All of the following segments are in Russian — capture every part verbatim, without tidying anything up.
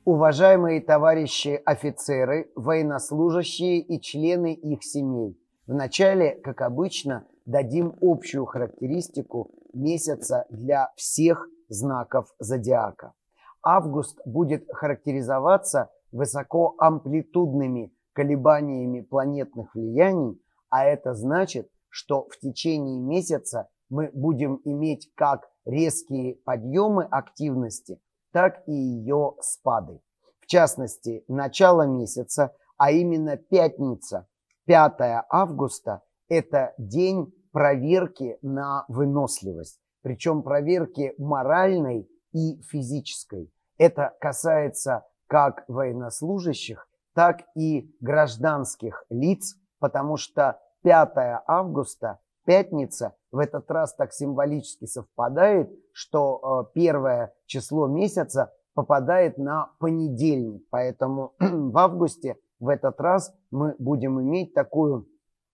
Уважаемые товарищи офицеры, военнослужащие и члены их семей, вначале, как обычно, дадим общую характеристику месяца для всех знаков зодиака. Август будет характеризоваться высокоамплитудными колебаниями планетных влияний, а это значит, что в течение месяца мы будем иметь как резкие подъемы активности, так и ее спады. В частности, начало месяца, а именно пятница, пятое августа, это день проверки на выносливость, причем проверки моральной и физической. Это касается как военнослужащих, так и гражданских лиц, потому что пятое августа, пятница, в этот раз так символически совпадает, что первое число месяца попадает на понедельник. Поэтому в августе в этот раз мы будем иметь такую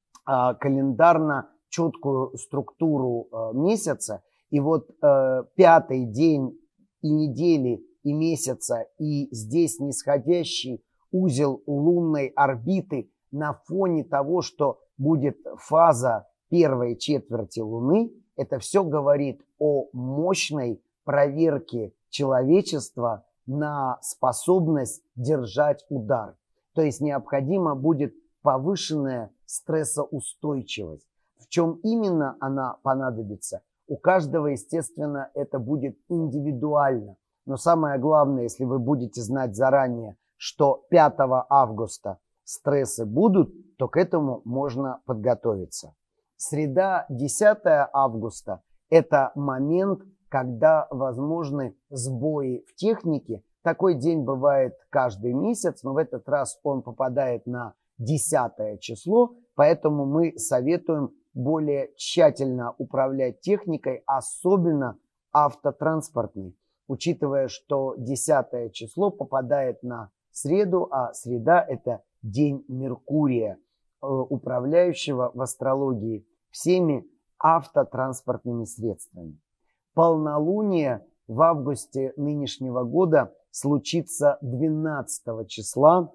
а, календарно четкую структуру а, месяца. И вот а, пятый день и недели, и месяца, и здесь нисходящий узел лунной орбиты на фоне того, что будет фаза первой четверти Луны, это все говорит о мощной проверке человечества на способность держать удар. То есть необходима будет повышенная стрессоустойчивость. В чем именно она понадобится? У каждого, естественно, это будет индивидуально. Но самое главное, если вы будете знать заранее, что пятого августа стрессы будут, то к этому можно подготовиться. Среда, десятое августа – это момент, когда возможны сбои в технике. Такой день бывает каждый месяц, но в этот раз он попадает на десятое число, поэтому мы советуем более тщательно управлять техникой, особенно автотранспортной, учитывая, что десятое число попадает на среду, а среда – это день Меркурия, управляющего в астрологии всеми автотранспортными средствами. Полнолуние в августе нынешнего года случится двенадцатого числа,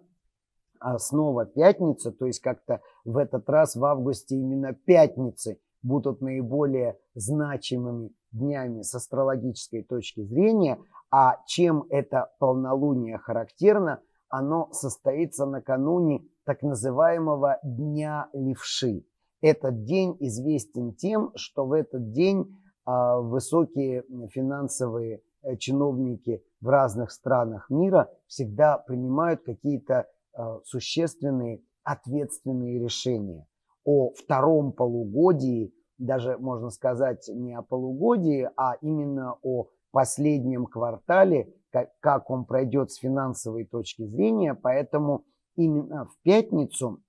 а снова пятница, то есть как-то в этот раз в августе именно пятницы будут наиболее значимыми днями с астрологической точки зрения. А чем это полнолуние характерно? Оно состоится накануне так называемого Дня Левши. Этот день известен тем, что в этот день а, высокие финансовые чиновники в разных странах мира всегда принимают какие-то а, существенные ответственные решения. О втором полугодии, даже можно сказать не о полугодии, а именно о последнем квартале, как, как он пройдет с финансовой точки зрения. Поэтому именно в пятницу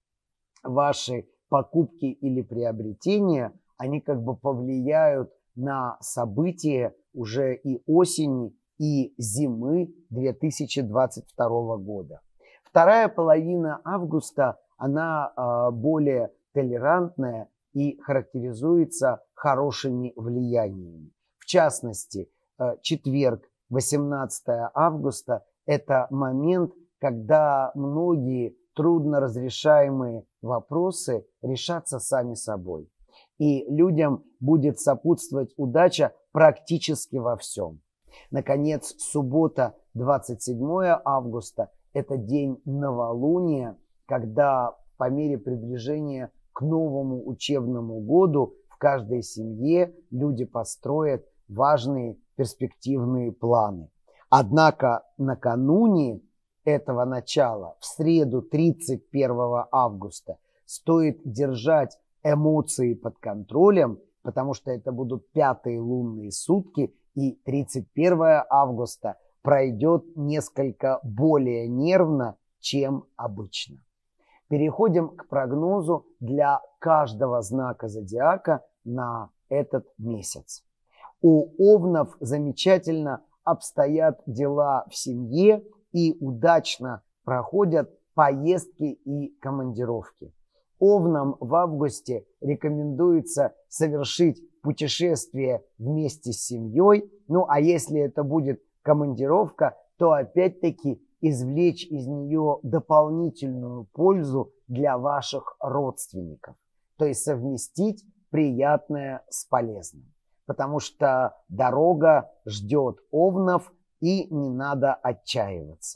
ваши покупки или приобретения, они как бы повлияют на события уже и осени, и зимы две тысячи двадцать второго года. Вторая половина августа, она э, более толерантная и характеризуется хорошими влияниями. В частности, э, четверг, восемнадцатое августа, это момент, когда многие трудно разрешаемые вопросы решатся сами собой. И людям будет сопутствовать удача практически во всем. Наконец, суббота, двадцать седьмое августа, это день новолуния, когда по мере приближения к новому учебному году в каждой семье люди построят важные перспективные планы. Однако накануне этого начала, в среду тридцать первого августа, стоит держать эмоции под контролем, потому что это будут пятые лунные сутки, и тридцать первое августа пройдет несколько более нервно, чем обычно. Переходим к прогнозу для каждого знака зодиака на этот месяц. У овнов замечательно обстоят дела в семье и удачно проходят поездки и командировки. Овнам в августе рекомендуется совершить путешествие вместе с семьей. Ну а если это будет командировка, то опять-таки извлечь из нее дополнительную пользу для ваших родственников. То есть совместить приятное с полезным. Потому что дорога ждет овнов, и не надо отчаиваться.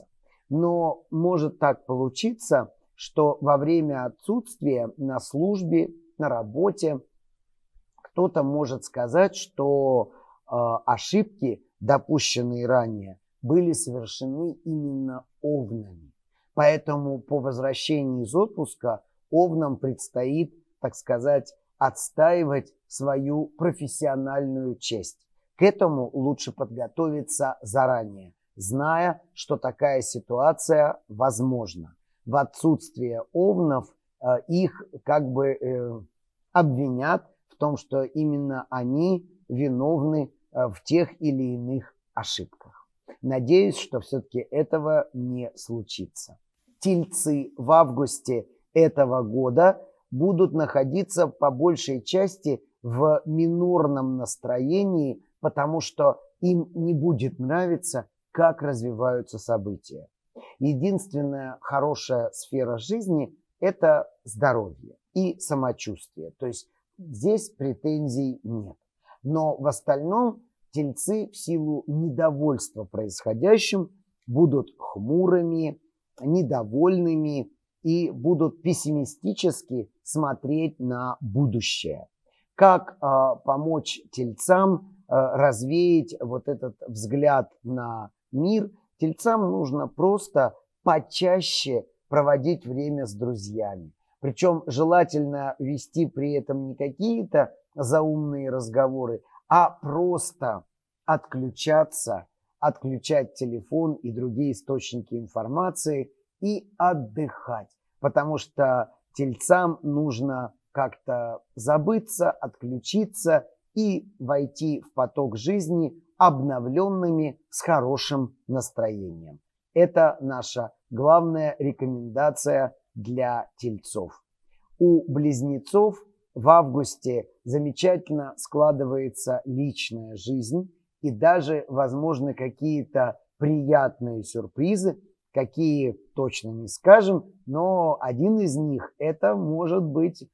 Но может так получиться, что во время отсутствия на службе, на работе, кто-то может сказать, что э, ошибки, допущенные ранее, были совершены именно овнами. Поэтому по возвращении из отпуска овнам предстоит, так сказать, отстаивать свою профессиональную честь. К этому лучше подготовиться заранее, зная, что такая ситуация возможна. В отсутствие овнов э, их как бы э, обвинят в том, что именно они виновны э, в тех или иных ошибках. Надеюсь, что все-таки этого не случится. Тельцы в августе этого года будут находиться по большей части в минорном настроении, потому что им не будет нравиться, как развиваются события. Единственная хорошая сфера жизни – это здоровье и самочувствие. То есть здесь претензий нет. Но в остальном тельцы в силу недовольства происходящим будут хмурыми, недовольными и будут пессимистически смотреть на будущее. Как э, помочь тельцам э, развеять вот этот взгляд на мир? Тельцам нужно просто почаще проводить время с друзьями. Причем желательно вести при этом не какие-то заумные разговоры, а просто отключаться, отключать телефон и другие источники информации и отдыхать. Потому что тельцам нужно как-то забыться, отключиться и войти в поток жизни обновленными, с хорошим настроением. Это наша главная рекомендация для тельцов. У близнецов в августе замечательно складывается личная жизнь и даже, возможно, какие-то приятные сюрпризы, какие точно не скажем, но один из них это может быть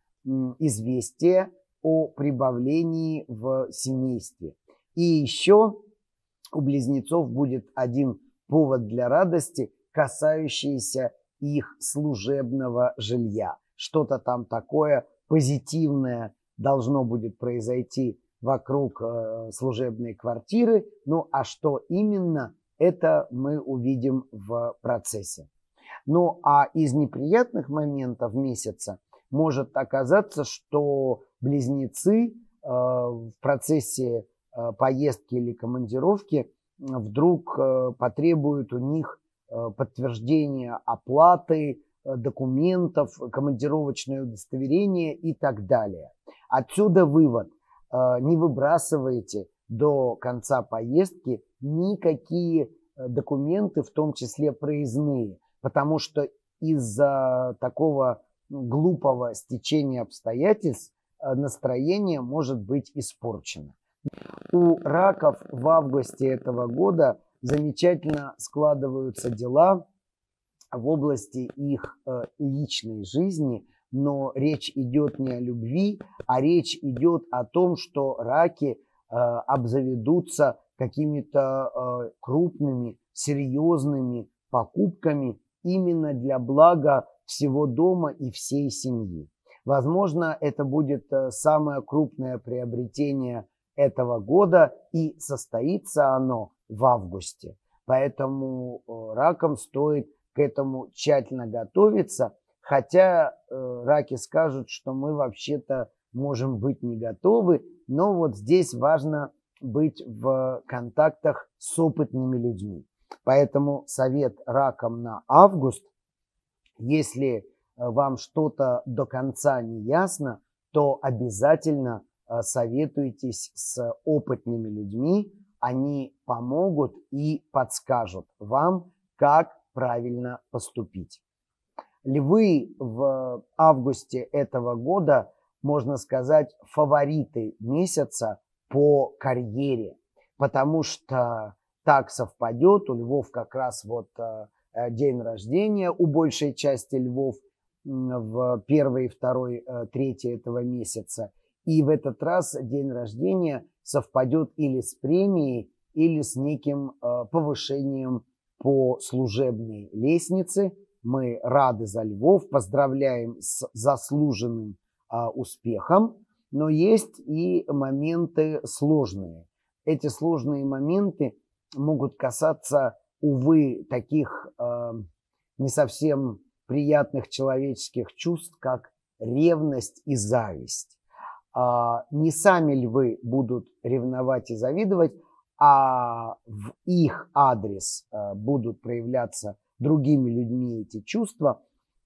известие о прибавлении в семействе. И еще у близнецов будет один повод для радости, касающийся их служебного жилья. Что-то там такое позитивное должно будет произойти вокруг э, служебной квартиры. Ну а что именно, это мы увидим в процессе. Ну а из неприятных моментов месяца может оказаться, что близнецы э, в процессе э, поездки или командировки вдруг э, потребуют у них э, подтверждения оплаты, э, документов, командировочное удостоверение и так далее. Отсюда вывод. Э, не выбрасывайте до конца поездки никакие документы, в том числе проездные, потому что из-за такого глупого стечения обстоятельств настроение может быть испорчено. У раков в августе этого года замечательно складываются дела в области их личной жизни, но речь идет не о любви, а речь идет о том, что раки обзаведутся какими-то крупными, серьезными покупками именно для блага всего дома и всей семьи. Возможно, это будет самое крупное приобретение этого года, и состоится оно в августе. Поэтому ракам стоит к этому тщательно готовиться, хотя раки скажут, что мы вообще-то можем быть не готовы, но вот здесь важно быть в контактах с опытными людьми. Поэтому совет ракам на август: если вам что-то до конца не ясно, то обязательно советуйтесь с опытными людьми, они помогут и подскажут вам, как правильно поступить. Львы в августе этого года, можно сказать, фавориты месяца по карьере, потому что так совпадет, у львов как раз вот день рождения у большей части львов в первый, второй, третий этого месяца. И в этот раз день рождения совпадет или с премией, или с неким повышением по служебной лестнице. Мы рады за львов, поздравляем с заслуженным успехом, но есть и моменты сложные. Эти сложные моменты могут касаться, увы, таких э, не совсем приятных человеческих чувств, как ревность и зависть. А, не сами львы будут ревновать и завидовать, а в их адрес а, будут проявляться другими людьми эти чувства.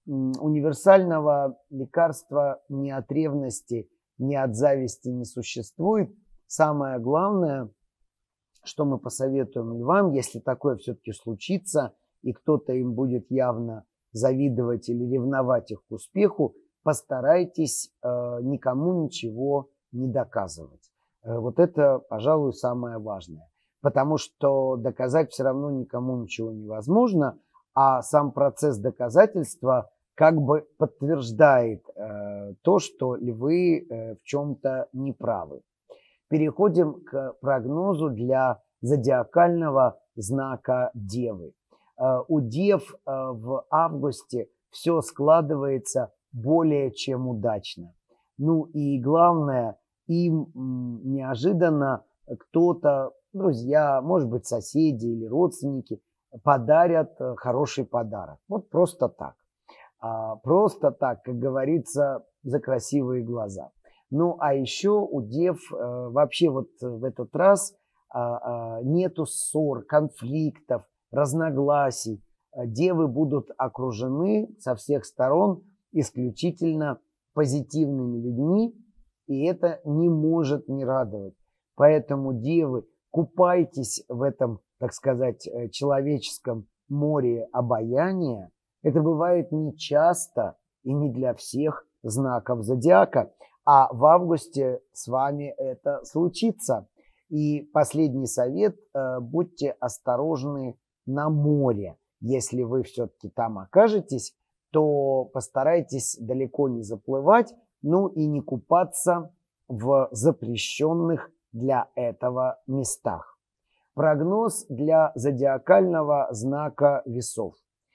Универсального лекарства ни от ревности, ни от зависти не существует. Самое главное, что мы посоветуем львам, если такое все-таки случится, и кто-то им будет явно завидовать или ревновать их к успеху, постарайтесь э, никому ничего не доказывать. Э, вот это, пожалуй, самое важное. Потому что доказать все равно никому ничего невозможно, а сам процесс доказательства как бы подтверждает э, то, что львы э, в чем-то неправы. Переходим к прогнозу для зодиакального знака Девы. Э, у Дев э, в августе все складывается более чем удачно. Ну и главное, им неожиданно кто-то, друзья, может быть соседи или родственники, подарят хороший подарок. Вот просто так. А, просто так, как говорится, за красивые глаза. Ну а еще у Дев э, вообще вот в этот раз э, э, нету ссор, конфликтов, разногласий. Девы будут окружены со всех сторон исключительно позитивными людьми, и это не может не радовать. Поэтому, девы, купайтесь в этом, так сказать, человеческом море обаяния. Это бывает не часто и не для всех знаков зодиака, а в августе с вами это случится. И последний совет, будьте осторожны на море. Если вы все-таки там окажетесь, то постарайтесь далеко не заплывать, ну и не купаться в запрещенных для этого местах. Прогноз для зодиакального знака Весов.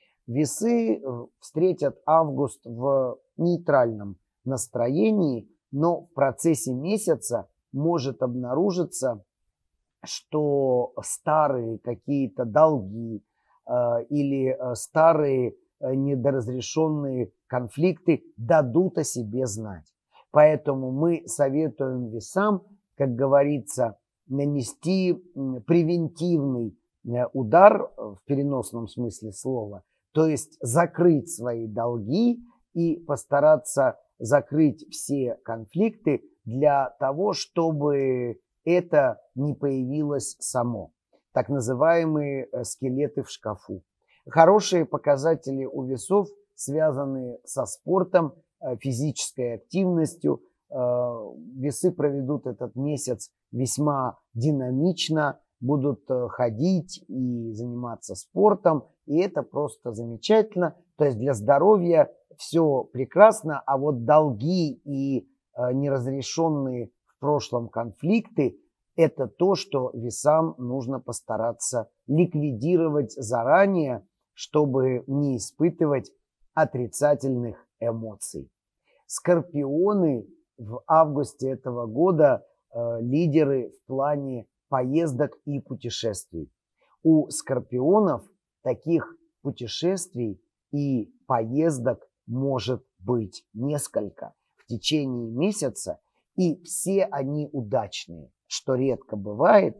Весы встретят август в нейтральном настроении, но в процессе месяца может обнаружиться, что старые какие-то долги э, или э, старые э, недоразрешенные конфликты дадут о себе знать. Поэтому мы советуем весам, как говорится, нанести превентивный удар в переносном смысле слова, то есть закрыть свои долги и постараться закрыть все конфликты для того, чтобы это не появилось само. Так называемые скелеты в шкафу. Хорошие показатели у весов, связанные со спортом, физической активностью. Весы проведут этот месяц весьма динамично, будут ходить и заниматься спортом, и это просто замечательно. То есть для здоровья все прекрасно, а вот долги и неразрешенные в прошлом конфликты – это то, что весам нужно постараться ликвидировать заранее, чтобы не испытывать отрицательных эмоций. Скорпионы в августе этого года э, лидеры в плане поездок и путешествий. У скорпионов таких путешествий и поездок может быть несколько в течение месяца, и все они удачные, что редко бывает.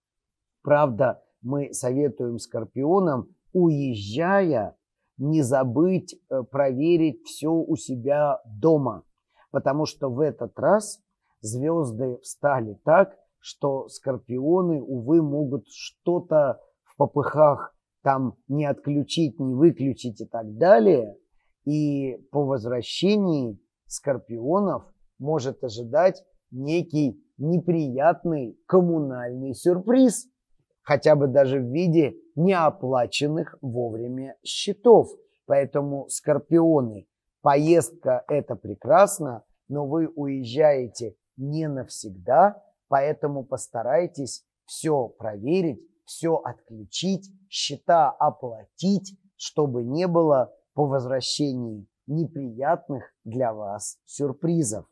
Правда, мы советуем скорпионам, уезжая, не забыть проверить все у себя дома, потому что в этот раз звезды встали так, что скорпионы, увы, могут что-то в попыхах там не отключить, не выключить и так далее. И по возвращении скорпионов может ожидать некий неприятный коммунальный сюрприз, хотя бы даже в виде неоплаченных вовремя счетов. Поэтому, скорпионы, поездка – это прекрасно, но вы уезжаете не навсегда, поэтому постарайтесь все проверить, все отключить, счета оплатить, чтобы не было по возвращении неприятных для вас сюрпризов.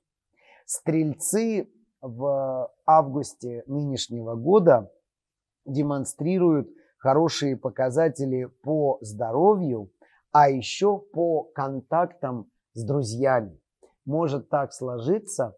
Стрельцы в августе нынешнего года демонстрируют хорошие показатели по здоровью, а еще по контактам с друзьями. Может так сложиться,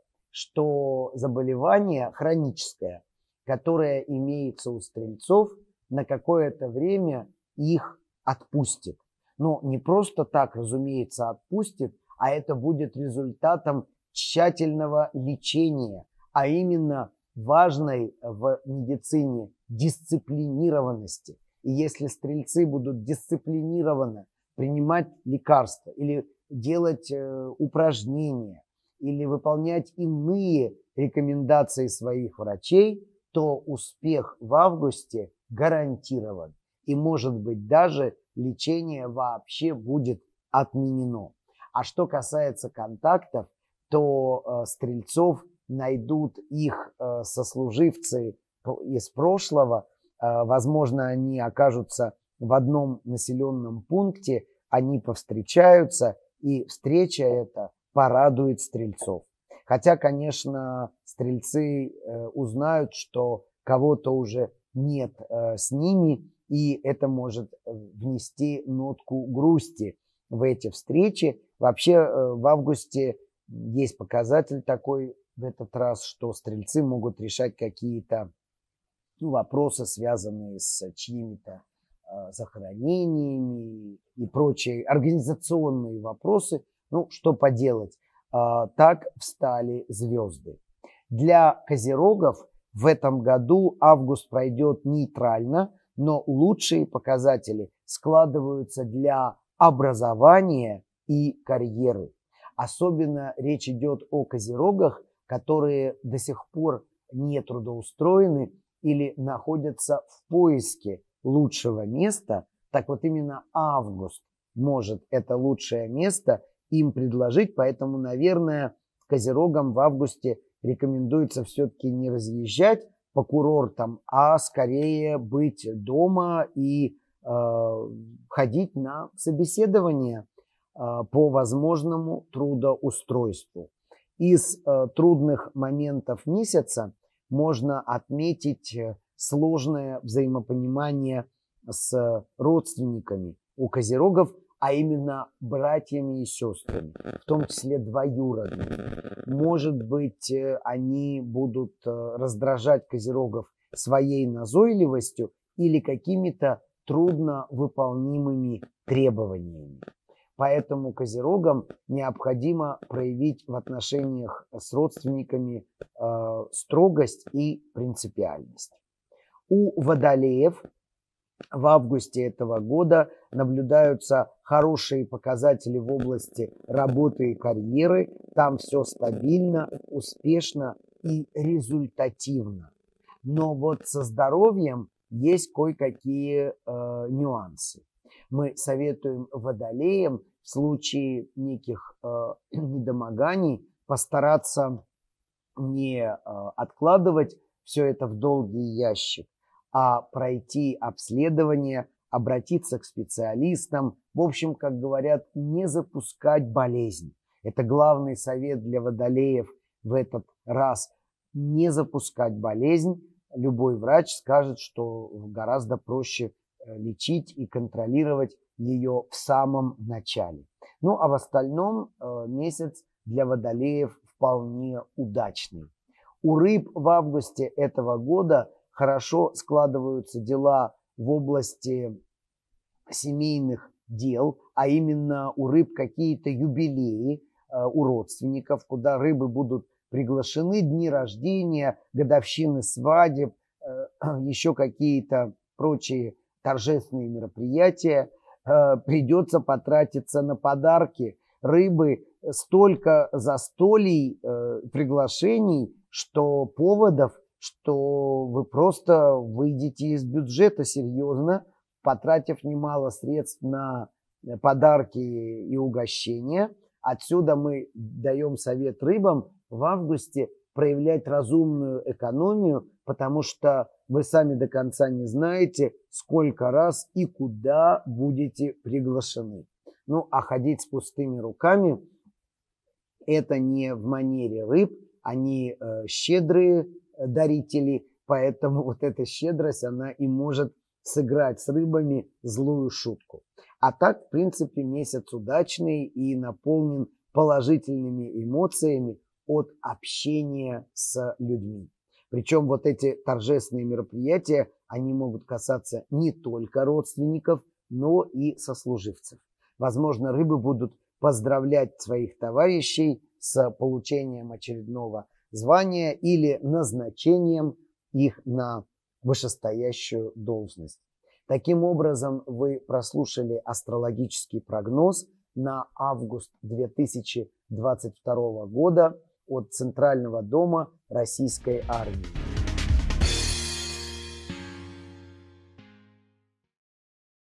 что заболевание хроническое, которое имеется у стрельцов, на какое-то время их отпустит. Но не просто так, разумеется, отпустит, а это будет результатом тщательного лечения, а именно важной в медицине дисциплинированности. И если стрельцы будут дисциплинированно принимать лекарства или делать э, упражнения, или выполнять иные рекомендации своих врачей, то успех в августе гарантирован. И, может быть, даже лечение вообще будет отменено. А что касается контактов, то э, стрельцов найдут их э, сослуживцы из прошлого. Э, возможно, они окажутся в одном населенном пункте, они повстречаются, и встреча эта порадует стрельцов. Хотя, конечно, стрельцы э, узнают, что кого-то уже нет э, с ними, и это может внести нотку грусти в эти встречи. Вообще э, в августе есть показатель такой в этот раз, что стрельцы могут решать какие-то ну, вопросы, связанные с чьими-то э, захоронениями и прочие организационные вопросы. Ну, что поделать, э, так встали звезды. Для козерогов в этом году август пройдет нейтрально, но лучшие показатели складываются для образования и карьеры. Особенно речь идет о козерогах, которые до сих пор не трудоустроены или находятся в поиске лучшего места. Так вот именно август может это лучшее место им предложить, поэтому, наверное, козерогам в августе рекомендуется все-таки не разъезжать по курортам, а скорее быть дома и э, ходить на собеседование э, по возможному трудоустройству. Из э, трудных моментов месяца можно отметить сложное взаимопонимание с родственниками у козерогов, а именно братьями и сестрами, в том числе двоюродными. Может быть, они будут раздражать козерогов своей назойливостью или какими-то трудновыполнимыми требованиями. Поэтому козерогам необходимо проявить в отношениях с родственниками э, строгость и принципиальность. У водолеев в августе этого года наблюдаются хорошие показатели в области работы и карьеры. Там все стабильно, успешно и результативно. Но вот со здоровьем есть кое-какие э, нюансы. Мы советуем водолеям в случае неких э, недомоганий постараться не э, откладывать все это в долгий ящик, а пройти обследование, обратиться к специалистам. В общем, как говорят, не запускать болезнь. Это главный совет для водолеев в этот раз. Не запускать болезнь. Любой врач скажет, что гораздо проще лечить и контролировать ее в самом начале. Ну, а в остальном э, месяц для водолеев вполне удачный. У рыб в августе этого года хорошо складываются дела в области семейных дел, а именно у рыб какие-то юбилеи э, у родственников, куда рыбы будут приглашены, дни рождения, годовщины свадеб, э, еще какие-то прочие торжественные мероприятия, э, придется потратиться на подарки. Рыбы столько застолий, э, приглашений, что поводов, что вы просто выйдете из бюджета серьезно, потратив немало средств на подарки и угощения. Отсюда мы даем совет рыбам в августе проявлять разумную экономию, потому что вы сами до конца не знаете, сколько раз и куда будете приглашены. Ну, а ходить с пустыми руками – это не в манере рыб, они э, щедрые дарители, поэтому вот эта щедрость, она и может сыграть с рыбами злую шутку. А так, в принципе, месяц удачный и наполнен положительными эмоциями от общения с людьми. Причем вот эти торжественные мероприятия, они могут касаться не только родственников, но и сослуживцев. Возможно, рыбы будут поздравлять своих товарищей с получением очередного звания или назначением их на вышестоящую должность. Таким образом, вы прослушали астрологический прогноз на август две тысячи двадцать второго года от Центрального дома Российской армии.